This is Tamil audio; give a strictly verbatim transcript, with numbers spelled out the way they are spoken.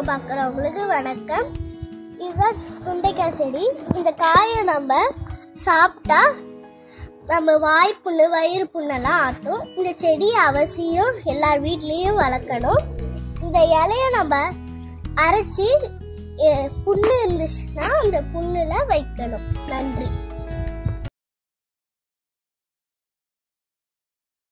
பார்க்குறவங்களுக்கு வணக்கம். இதுதான் சுண்டைக்காய் செடி. இந்த காயை நம்ம சாப்பிட்டா நம்ம வாய் புண்ணு வயிறு புண்ணெல்லாம் ஆற்றும். இந்த செடியை அவசியம் எல்லார் வீட்லேயும் வளர்க்கணும். இந்த இலையை நம்ம அரைச்சி புண்ணு இருந்துச்சுன்னா அந்த புண்ணில் வைக்கணும். நன்றி.